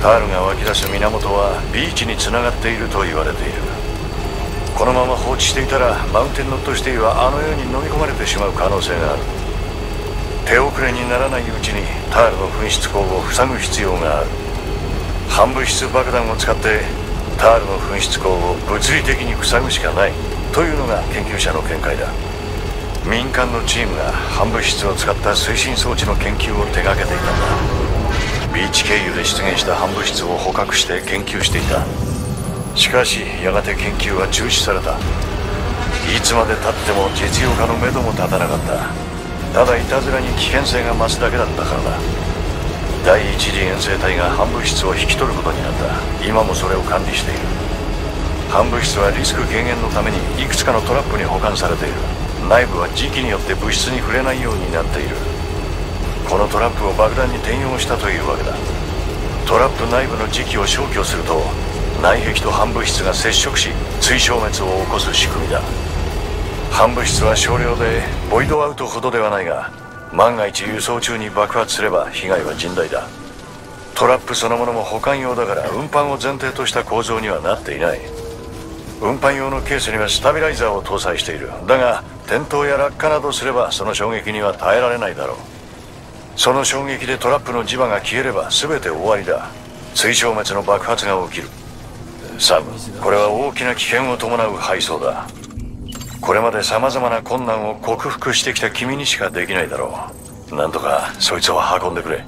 タールが湧き出す源はビーチにつながっていると言われている。このまま放置していたらマウンテンノットシティはあの世に飲み込まれてしまう可能性がある。手遅れにならないうちにタールの噴出口を塞ぐ必要がある。反物質爆弾を使ってタールの噴出口を物理的に塞ぐしかないというのが研究者の見解だ。民間のチームが反物質を使った推進装置の研究を手掛けていたんだ。ビーチ経由で出現した反物質を捕獲して研究していた。しかしやがて研究は中止された。いつまでたっても実用化のめども立たなかった。ただいたずらに危険性が増すだけだったからだ。第一次遠征隊が反物質を引き取ることになった。今もそれを管理している。反物質はリスク軽減のためにいくつかのトラップに保管されている。内部は時期によって物質に触れないようになっている。このトラップを爆弾に転用したというわけだ。トラップ内部の磁気を消去すると内壁と反物質が接触し追消滅を起こす仕組みだ。反物質は少量でボイドアウトほどではないが、万が一輸送中に爆発すれば被害は甚大だ。トラップそのものも保管用だから運搬を前提とした構造にはなっていない。運搬用のケースにはスタビライザーを搭載している。だが転倒や落下などすればその衝撃には耐えられないだろう。その衝撃でトラップの磁場が消えれば全て終わりだ。追消滅の爆発が起きる。サム、これは大きな危険を伴う配送だ。これまで様々な困難を克服してきた君にしかできないだろう。なんとかそいつを運んでくれ。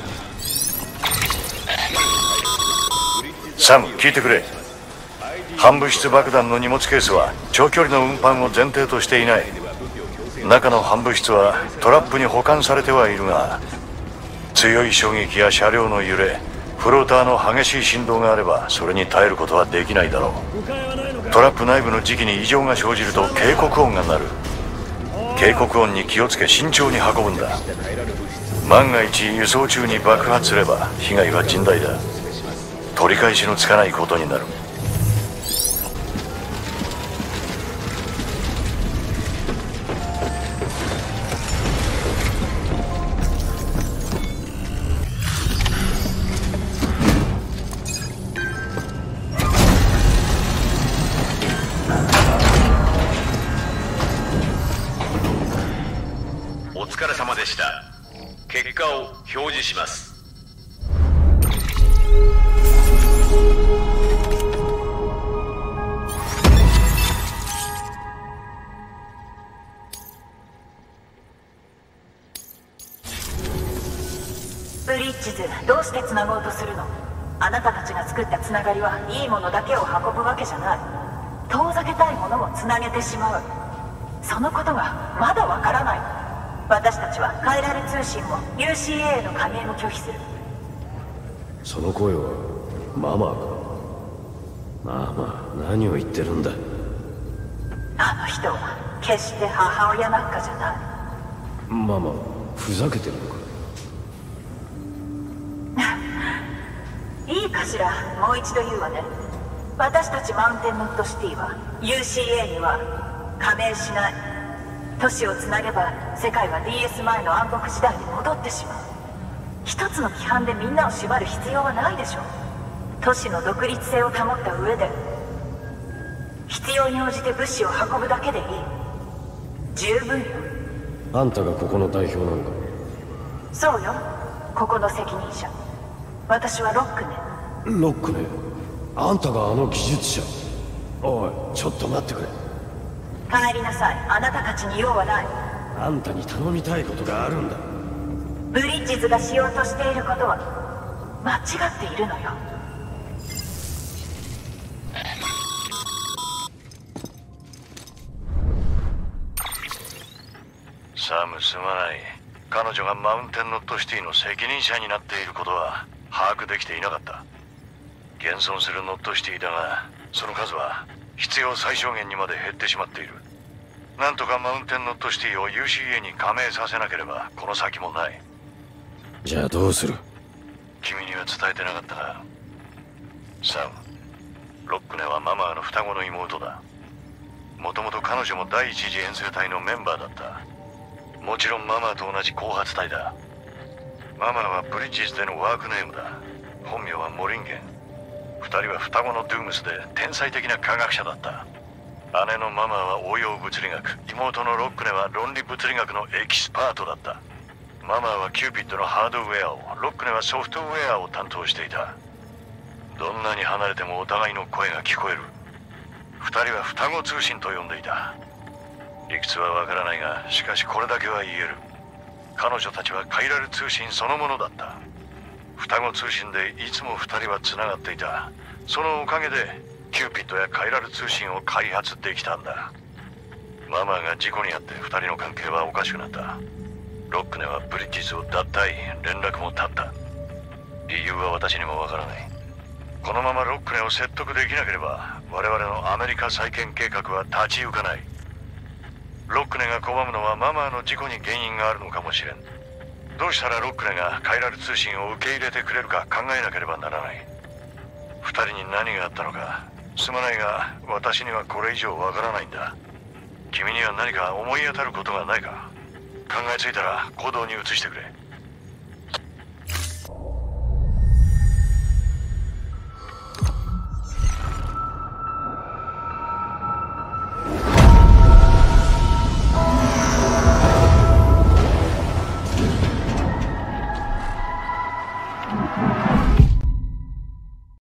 サム、聞いてくれ。反物質爆弾の荷物ケースは長距離の運搬を前提としていない。中の反物質はトラップに保管されてはいるが、強い衝撃や車両の揺れ、フローターの激しい振動があればそれに耐えることはできないだろう。トラップ内部の磁気に異常が生じると警告音が鳴る。警告音に気をつけ慎重に運ぶんだ。万が一輸送中に爆発すれば被害は甚大だ。取り返しのつかないことになる。 お疲れ様でした。結果を表示します。 ブリッジズ、どうして繋ごうとするの？あなたたちが作ったつながりはいいものだけを運ぶわけじゃない。遠ざけたいものをつなげてしまう。そのことがまだわからない。私たちは変えられ通信も UCA への加盟も拒否する。 その声はママか。まあまあ、何を言ってるんだ。 あの人は決して母親なんかじゃない。 ママ、ふざけてるのか。 いいかしら、もう一度言うわね。私たちマウンテンノットシティは UCA には加盟しない。都市をつなげば世界は DS 前の暗黒時代に戻ってしまう。一つの規範でみんなを縛る必要はないでしょう。都市の独立性を保った上で必要に応じて物資を運ぶだけでいい。十分よ。 あんたがここの代表なのか。 そうよ、ここの責任者。私はロックネ。 ロックね。あんたがあの技術者。おい、ちょっと待ってくれ。 帰りなさい。あなたたちに用はない。 あんたに頼みたいことがあるんだ。 ブリッジズがしようとしていることは間違っているのよ。 サム、すまない。彼女がマウンテンノットシティの責任者になっていることは把握できていなかった。現存するノットシティだが、その数は必要最小限にまで減ってしまっている。なんとかマウンテンノットシティを UCA に加盟させなければこの先もない。 じゃあどうする？ 君には伝えてなかったが、サム、ロックネはママの双子の妹だ。もともと彼女も第一次遠征隊のメンバーだった。もちろんママと同じ後発隊だ。ママはブリッジズでのワークネームだ。 本名はモリンゲン。2人は双子のドゥームスで天才的な科学者だった。姉のママは応用物理学、妹のロックネは論理物理学のエキスパートだった。ママはキューピッドのハードウェアを、ロックネはソフトウェアを担当していた。どんなに離れてもお互いの声が聞こえる。2人は双子通信と呼んでいた。理屈はわからないが、しかしこれだけは言える。彼女たちはカイラル通信そのものだった。双子通信でいつも2人はつながっていた。そのおかげでキューピッドやカイラル通信を開発できたんだ。ママが事故に遭って2人の関係はおかしくなった。ロックネはブリッジズを脱退、連絡も絶った。理由は私にもわからない。このままロックネを説得できなければ我々のアメリカ再建計画は立ち行かない。ロックネが拒むのはママの事故に原因があるのかもしれん。どうしたらロックネがカイラル通信を受け入れてくれるか考えなければならない。2人に何があったのかすまないが、私にはこれ以上わからないんだ。君には何か思い当たることがないか。考えついたら行動に移してくれ。